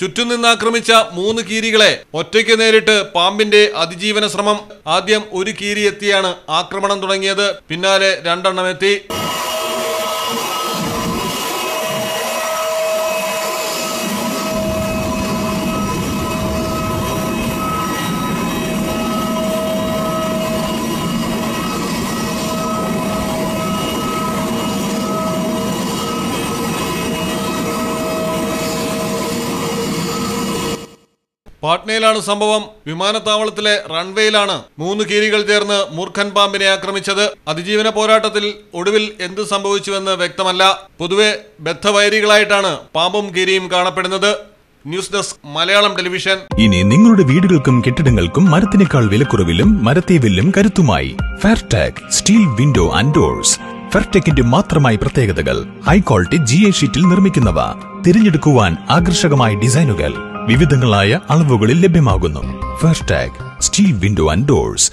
ചുറ്റുനിന്നാക്രമിച്ച 3 കീരികളെ ഒറ്റയ്ക്ക് നേരിട്ട് പാമ്പിന്റെ അതിജീവന ശ്രമം. ആദ്യം ഒരു കീരി എത്തിയാണ് ആക്രമണം തുടങ്ങിയത്. പിന്നാലെ 2 എണ്ണം എത്തി. പാട്നയിലാണ് സംഭവം. വിമാനത്താവളത്തിലെ റൺവേയിലാണ് 3 കീരികൾ ചേർന്ന് മൂർഖൻ പാമ്പിനെ ആക്രമിച്ചത്. അതിജീവന പോരാട്ടത്തിൽ ഒടുവിൽ എന്ത് സംഭവിച്ചുവെന്ന് വ്യക്തമല്ല. പൊതുവെ ബദ്ധവൈരികളായിട്ടാണ് പാമ്പും കീരിയും കാണപ്പെടുന്നത്. News desk Malayalam television. ഇനി നിങ്ങളുടെ വീടുകൾക്കും കെട്ടിടങ്ങൾക്കും മരത്തിനേക്കാൾ വിലക്കുറവിലും മരത്തെ വെല്ലും കരുത്തുമായി Fairtech steel window and doors. ഫെയർടെക്കിന്റെ മാത്രമായി പ്രത്യേകതകൾ. ഹൈ ക്വാളിറ്റി GI ഷീറ്റിൽ നിർമ്മിക്കുന്നവ. തിരഞ്ഞെടുക്കുവാൻ ആകർഷകമായ ഡിസൈനുകൾ വിവിധങ്ങളായ അളവുകളിൽ ലഭ്യമാകുന്നു. Fairtech steel window and doors.